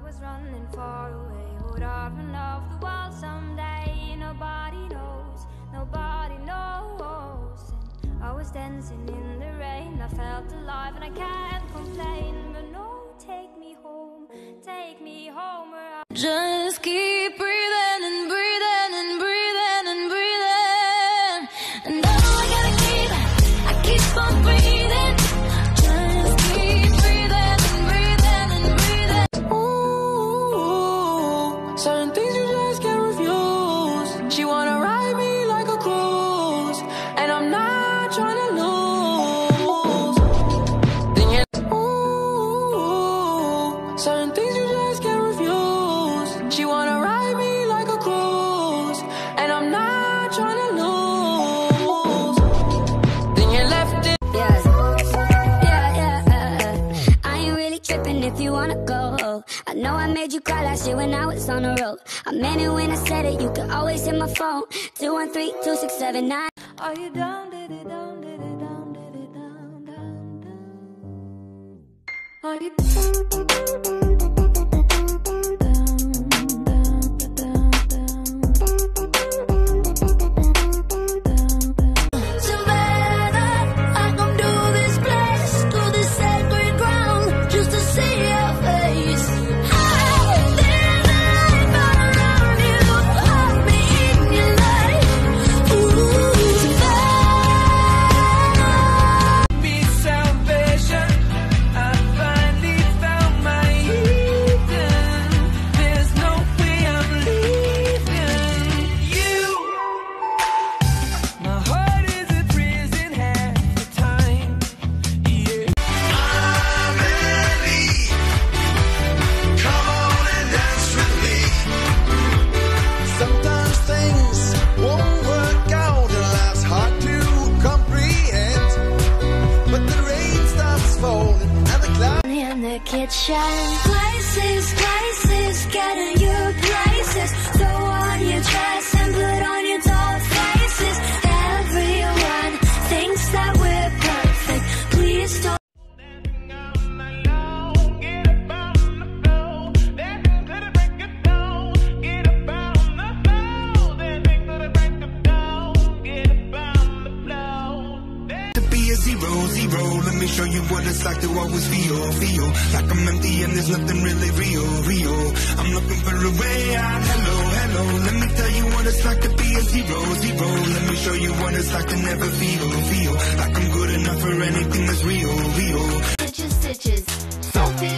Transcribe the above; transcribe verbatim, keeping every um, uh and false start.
was running far away, would I run off the world someday? Nobody knows, nobody knows. And I was dancing in the rain, I felt alive and I can't complain. But no, take me home, take me home where I just keep breathing and breathing and breathing and breathing. And all I gotta keep, I keep on breathing. Just keep breathing and breathing and breathing. Ooh, certain things you just can't refuse. She wanna ride me like a cruise, and I'm not trying to lose. Then you, ooh, certain things you just can't refuse. She wanna ride me like a cruise, and I'm not trying to lose. Then you left it. Yeah, yeah, yeah. I ain't really tripping if you wanna go. I know I made you cry last year when I was on the road. I meant it when I said it, you can always hit my phone. two one three, two six seven nine. Are you down, did it down, did it down, did it down, down, down? Are you down, down, down, down, down, down? Savannah, I come to this place, to this sacred ground, just to see your face. Be salvation. I finally found my Eden. There's no way I'm leaving you. My heart is a prison half the time. Yeah. I'm ready. Come on and dance with me. Sometimes things won't work out and life's hard to comprehend. But the rain starts falling and the clouds In the kitchen, places, places, getting your places. Throw on your dress and put on your doll faces. Everyone thinks that we're perfect. Please don't. to be a zero, zero. Let me show you what it's like to always feel, feel like I'm empty and there's nothing really real, real. I'm looking for a way out. Hello, hello. Let me tell you what it's like to be a zero, zero. Let me show you what it's like to never feel, feel like I'm good enough for anything that's real, real. Stitches, stitches, soapy